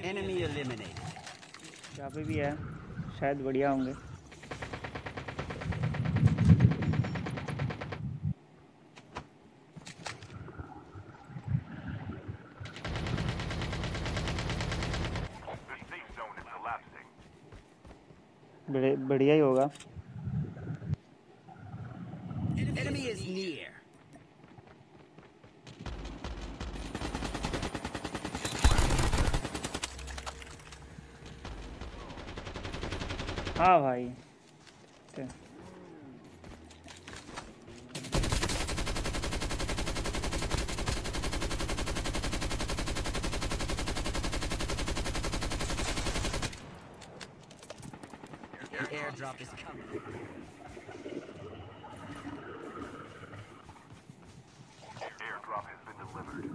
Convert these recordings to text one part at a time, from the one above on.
Enemy eliminated. यहाँ पे भी है, शायद बढ़िया होंगे। बढ़िया ही होगा। Enemy is near. हाँ भाई, The airdrop is coming. Airdrop has been delivered.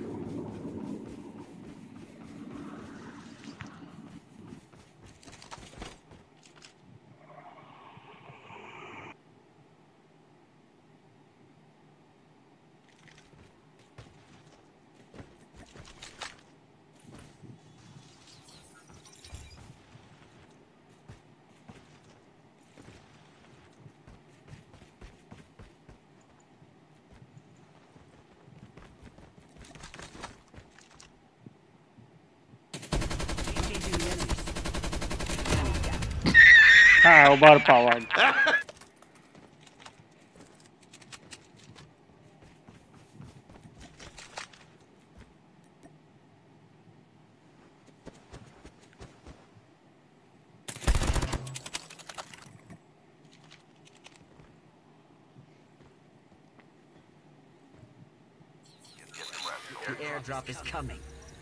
हाँ over powered. The airdrop is coming.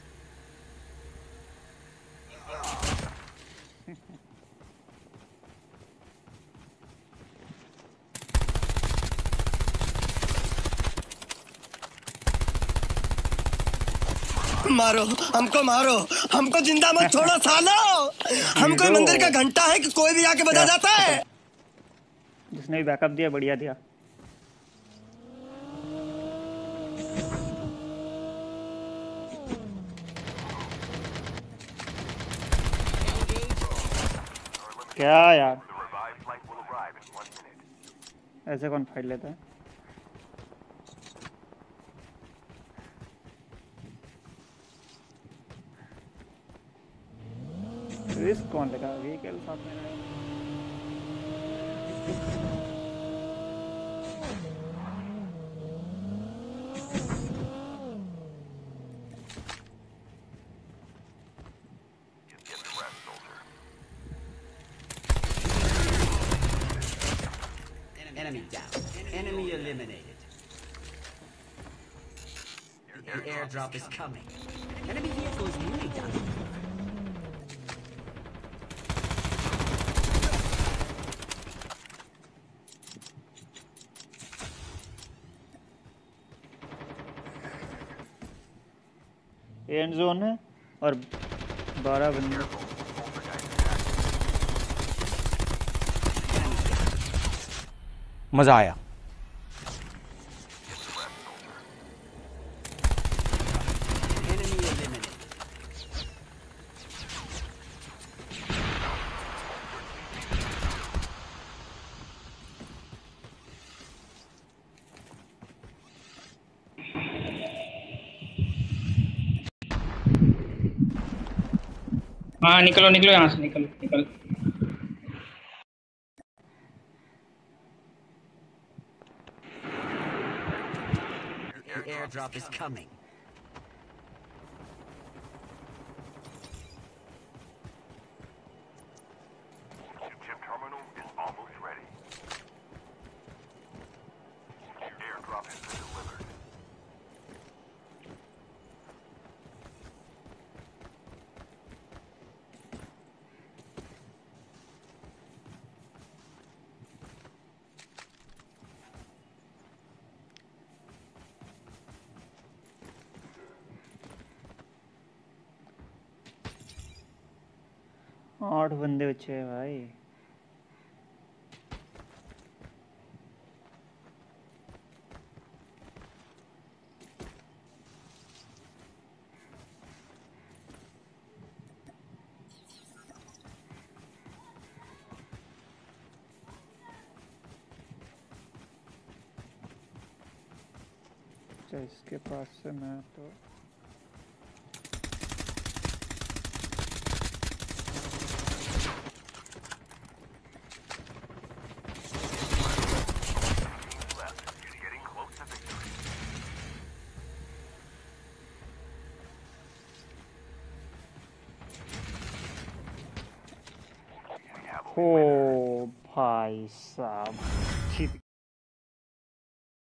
मारो हमको जिंदा मत छोड़ो सालो। हम कोई मंदिर का घंटा है कि कोई भी आके बजा जाता है। जिसने भी बैकअप दिया बढ़िया दिया। क्या यार, ऐसे कौन फाइट लेता है? रिस्क कौन लेगा? व्हीकल साथ में नहीं। Enemy down. Enemy eliminated. The airdrop is coming. Enemy vehicle is nearly done. End zone है और 12 बंदे। मजा आया। Enemy eliminated. हाँ निकलो निकलो यहाँ से, निकलो निकलो। The airdrop is coming. Chip terminal is almost ready. Airdrop has been delivered. आठ बंदे बचे हैं भाई। अच्छा इसके पास से मैं तो Getting close to victory. We have a ओ भाई साहब